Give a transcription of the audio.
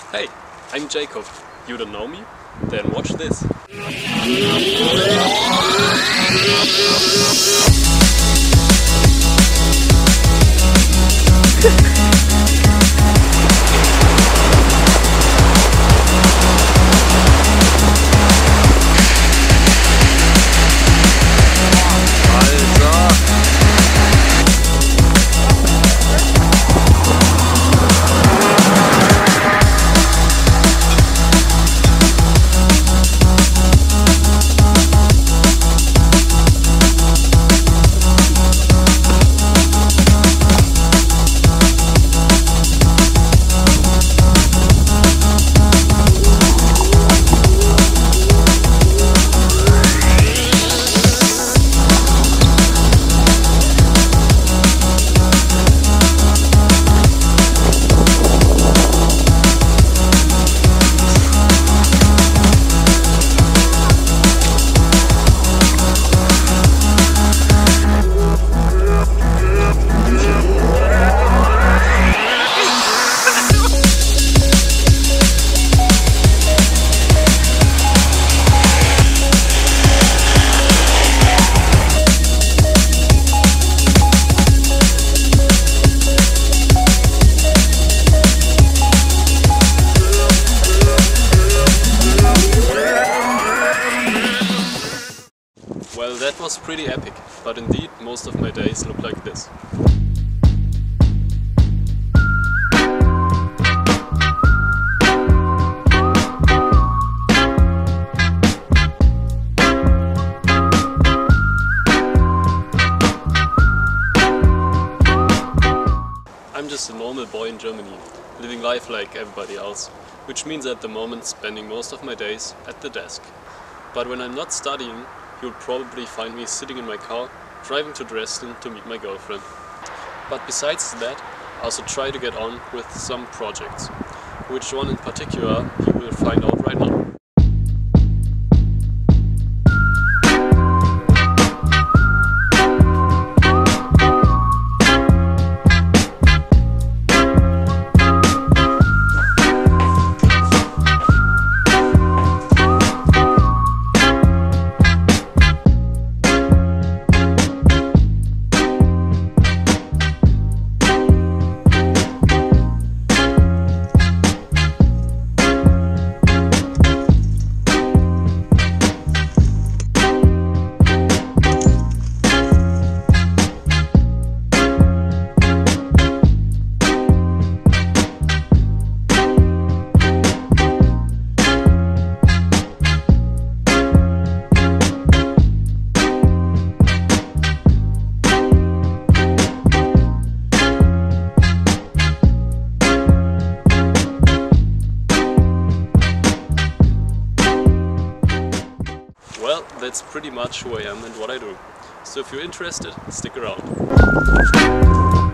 Hey, I'm Jackop. You don't know me? Then watch this. Well, that was pretty epic, but indeed most of my days look like this. I'm just a normal boy in Germany, living life like everybody else, which means at the moment spending most of my days at the desk. But when I'm not studying, you'll probably find me sitting in my car, driving to Dresden to meet my girlfriend. But besides that, I also try to get on with some projects. Which one in particular, you will find out right now. Well, that's pretty much who I am and what I do. So if you're interested, stick around.